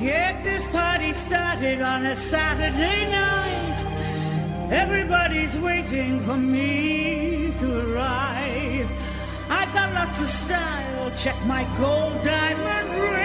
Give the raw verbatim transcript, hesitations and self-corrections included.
Get this party started on a Saturday night. Everybody's waiting for me to arrive. I got lots of style, check my gold diamond ring.